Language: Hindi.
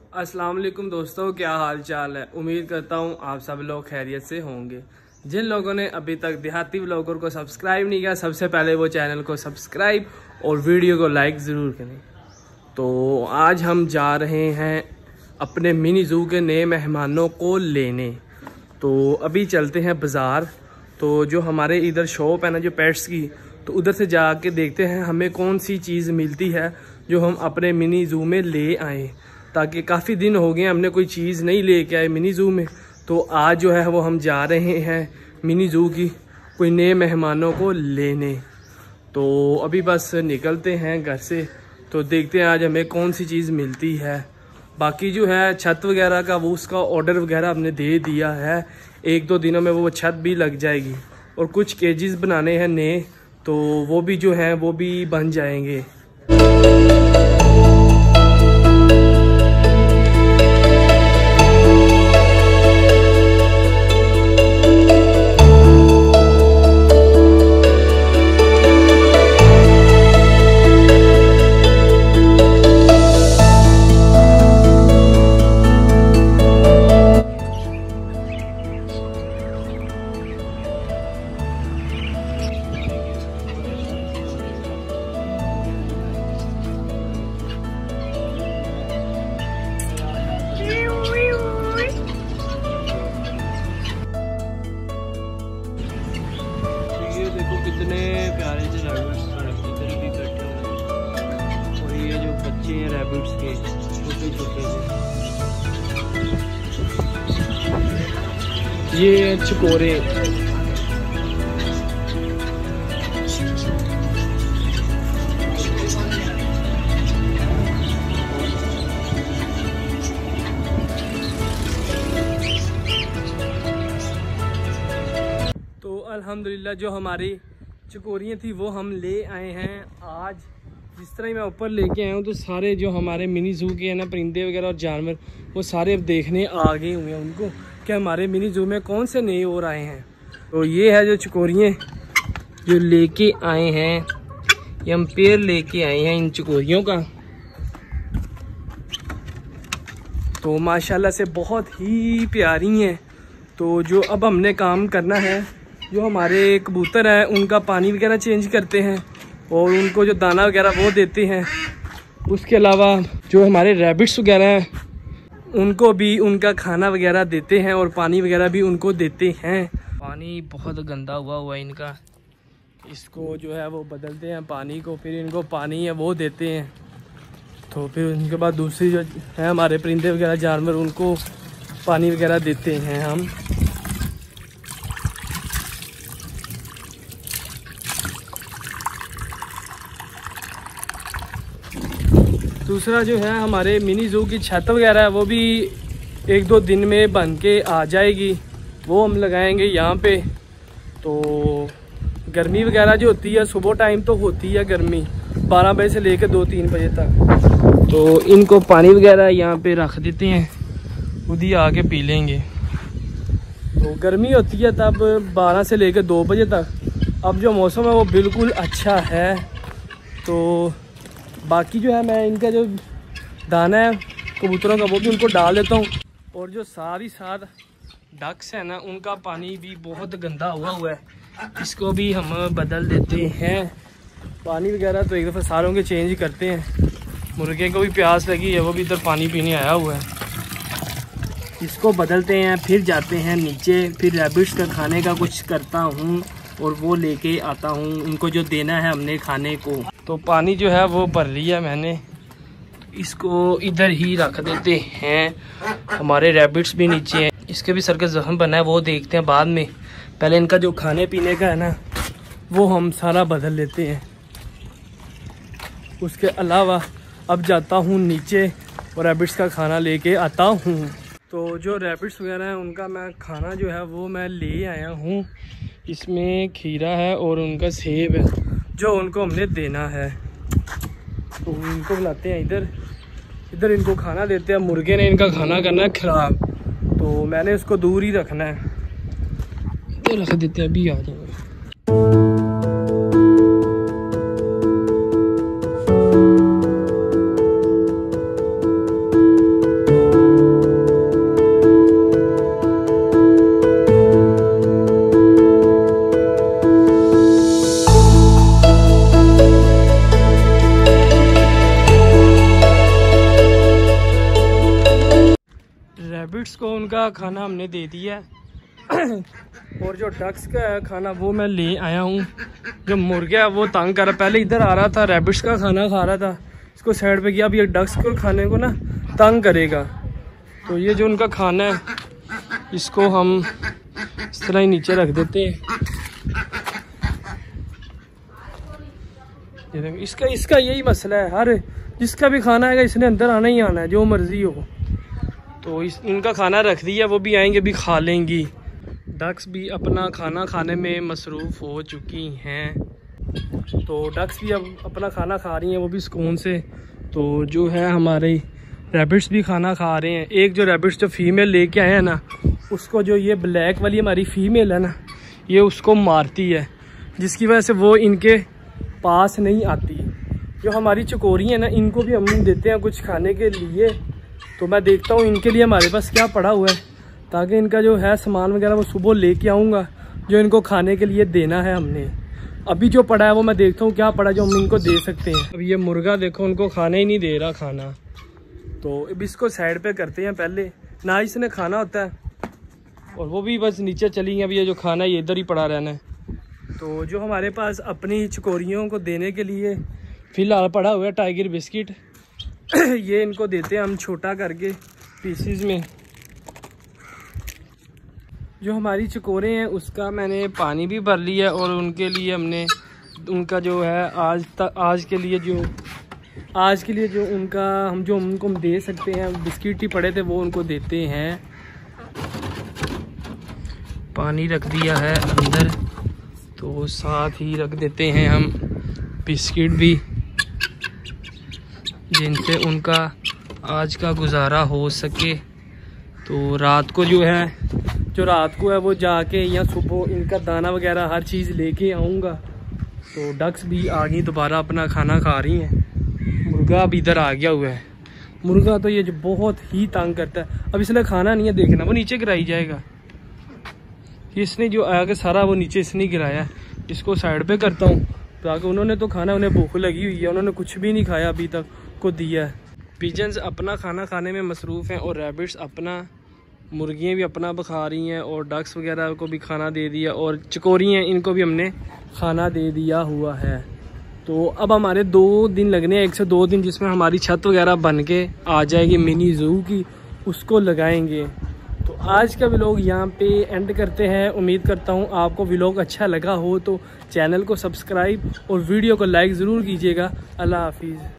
अस्सलाम वालेकुम दोस्तों, क्या हाल चाल है। उम्मीद करता हूँ आप सब लोग खैरियत से होंगे। जिन लोगों ने अभी तक देहाती व्लॉगर को सब्सक्राइब नहीं किया, सबसे पहले वो चैनल को सब्सक्राइब और वीडियो को लाइक ज़रूर करें। तो आज हम जा रहे हैं अपने मिनी ज़ू के नए मेहमानों को लेने। तो अभी चलते हैं बाज़ार। तो जो हमारे इधर शॉप है ना, जो पेट्स की, तो उधर से जाके देखते हैं हमें कौन सी चीज़ मिलती है जो हम अपने मिनी ज़ू में ले आएँ, ताकि काफ़ी दिन हो गए हमने कोई चीज़ नहीं लेके आए मिनी ज़ू में। तो आज जो है वो हम जा रहे हैं मिनी ज़ू की कोई नए मेहमानों को लेने। तो अभी बस निकलते हैं घर से, तो देखते हैं आज हमें कौन सी चीज़ मिलती है। बाकी जो है छत वगैरह का वो उसका ऑर्डर वगैरह हमने दे दिया है, 1-2 दिनों में वो छत भी लग जाएगी। और कुछ केजेस बनाने हैं नए, तो वो भी जो है वो भी बन जाएंगे। कितने प्यारे से रैबिट्स इधर भी बैठे हुए हैं। और ये जो बच्चे हैं रैबिट्स के, छोटे छोटे से, ये चकोरे। तो अल्हम्दुलिल्लाह जो हमारी चकोरियाँ थी वो हम ले आए हैं आज। जिस तरह मैं ऊपर लेके आया हूँ, तो सारे जो हमारे मिनी ज़ू के हैं ना, परिंदे वगैरह और जानवर, वो सारे अब देखने आ गए हुए हैं उनको कि हमारे मिनी ज़ू में कौन से नए और आए हैं। तो ये है जो चकोरियाँ जो लेके आए हैं, ये हम पेड़ लेके आए हैं इन चकोरियों का। तो माशाल्लाह से बहुत ही प्यारी हैं। तो जो अब हमने काम करना है, जो हमारे कबूतर हैं उनका पानी वगैरह चेंज करते हैं और उनको जो दाना वगैरह वो देते हैं। उसके अलावा जो हमारे रैबिट्स वगैरह हैं उनको भी उनका खाना वगैरह देते हैं और पानी वगैरह भी उनको देते हैं। पानी बहुत गंदा हुआ है इनका, इसको जो है वो बदलते हैं पानी को, फिर इनको पानी है वो देते हैं। तो फिर उनके बाद दूसरी जो है हमारे परिंदे वगैरह जानवर, उनको पानी वगैरह देते हैं हम। दूसरा जो है हमारे मिनी ज़ू की छत वगैरह है, वो भी 1-2 दिन में बन के आ जाएगी, वो हम लगाएंगे यहाँ पे। तो गर्मी वगैरह जो होती है सुबह टाइम तो होती है गर्मी, 12 बजे से लेकर 2-3 बजे तक। तो इनको पानी वगैरह यहाँ पे रख देते हैं, खुद ही आके पी लेंगे। तो गर्मी होती है तब 12 से लेकर 2 बजे तक। अब जो मौसम है वो बिल्कुल अच्छा है। तो बाकी जो है मैं इनका जो दाना है कबूतरों का वो भी उनको डाल देता हूँ। और जो साथ डक्स है ना, उनका पानी भी बहुत गंदा हुआ है, इसको भी हम बदल देते हैं। पानी वगैरह तो एक दफ़ा सारों के चेंज करते हैं। मुर्गे को भी प्यास लगी है, वो भी इधर पानी पीने आया हुआ है, इसको बदलते हैं। फिर जाते हैं नीचे, फिर रैबिट्स का खाने का कुछ करता हूँ और वो लेके आता हूँ, उनको जो देना है हमने खाने को। तो पानी जो है वो भर लिया मैंने, इसको इधर ही रख देते हैं। हमारे रैबिट्स भी नीचे हैं, इसके भी सर का जख्म बना है, वो देखते हैं बाद में। पहले इनका जो खाने पीने का है ना, वो हम सारा बदल लेते हैं। उसके अलावा अब जाता हूँ नीचे और रैबिट्स का खाना लेके आता हूँ। तो जो रैबिट्स वगैरह हैं उनका मैं खाना जो है वो मैं ले आया हूँ। इसमें खीरा है और उनका सेब है जो उनको हमने देना है। तो इनको बुलाते हैं इधर इनको खाना देते हैं। मुर्गे ने इनका खाना करना है ख़राब, तो मैंने इसको दूर ही रखना है। इधर रख देते हैं, अभी आ जाएंगे। रैबिट्स को उनका खाना हमने दे दिया है और जो डक्स का है खाना वो मैं ले आया हूँ। जो मुर्गा है वो तंग कर रहा, पहले इधर आ रहा था रैबिट्स का खाना खा रहा था, इसको साइड पे किया। अब ये डक्स को खाने को ना तंग करेगा, तो ये जो उनका खाना है इसको हम इस तरह ही नीचे रख देते हैं। इसका यही मसला है, हर जिसका भी खाना है इसने अंदर आना ही आना है, जो मर्जी हो। तो इनका खाना रख दिया, वो भी आएंगे भी खा लेंगी। डक्स भी अपना खाना खाने में मसरूफ़ हो चुकी हैं, तो डक्स भी अब अपना खाना खा रही हैं, वो भी सुकून से। तो जो है हमारे रैबिट्स भी खाना खा रहे हैं। एक जो रैबिट्स जो फीमेल लेके आए हैं ना, उसको जो ये ब्लैक वाली हमारी फीमेल है ना, ये उसको मारती है, जिसकी वजह से वो इनके पास नहीं आती। जो हमारी चकोरी है ना, इनको भी हम देते हैं कुछ खाने के लिए। तो मैं देखता हूँ इनके लिए हमारे पास क्या पड़ा हुआ है, ताकि इनका जो है सामान वगैरह वो सुबह लेके आऊँगा, जो इनको खाने के लिए देना है हमने। अभी जो पड़ा है वो मैं देखता हूँ क्या पड़ा जो हम इनको दे सकते हैं। अब ये मुर्गा देखो उनको खाने ही नहीं दे रहा खाना, तो अब इसको साइड पे करते हैं पहले। ना इसने खाना होता है और वो भी बस नीचे चली गई। अब ये जो खाना है ये इधर ही पड़ा रहना है। तो जो हमारे पास अपनी चकोरियों को देने के लिए फ़िलहाल पड़ा हुआ है टाइगर बिस्किट ये इनको देते हैं हम छोटा करके पीसीज में। जो हमारी चकोरे हैं उसका मैंने पानी भी भर लिया और उनके लिए हमने उनका जो है आज के लिए जो उनका हम उनको दे सकते हैं बिस्किट ही पड़े थे वो उनको देते हैं। पानी रख दिया है अंदर, तो साथ ही रख देते हैं हम बिस्किट भी, जिनसे उनका आज का गुजारा हो सके। तो रात को जो है वो जाके या सुबह इनका दाना वगैरह हर चीज़ लेके आऊँगा। तो डक्स भी आ गई दोबारा अपना खाना खा रही हैं। मुर्गा भी इधर आ गया हुआ है। मुर्गा तो ये जो बहुत ही तंग करता है, अब इसने खाना नहीं है, देखना वो नीचे गिराई जाएगा। इसने जो आगे सारा वो नीचे इसने गिराया है। इसको साइड पे करता हूँ ताकि उन्होंने तो खाना, उन्हें भूख लगी हुई है, उन्होंने कुछ भी नहीं खाया अभी तक को दिया है। पिजन्स अपना खाना खाने में मसरूफ़ हैं और रैबिट्स अपना, मुर्गियाँ भी अपना खा रही हैं और डक्स वगैरह को भी खाना दे दिया और चकोरी हैं इनको भी हमने खाना दे दिया हुआ है। तो अब हमारे 2 दिन लगने हैं, 1 से 2 दिन, जिसमें हमारी छत वगैरह बन के आ जाएगी मिनी ज़ू की, उसको लगाएंगे। तो आज का व्लॉग यहाँ पे एंड करते हैं। उम्मीद करता हूँ आपको व्लॉग अच्छा लगा हो, तो चैनल को सब्सक्राइब और वीडियो को लाइक ज़रूर कीजिएगा। अल्लाह हाफिज़।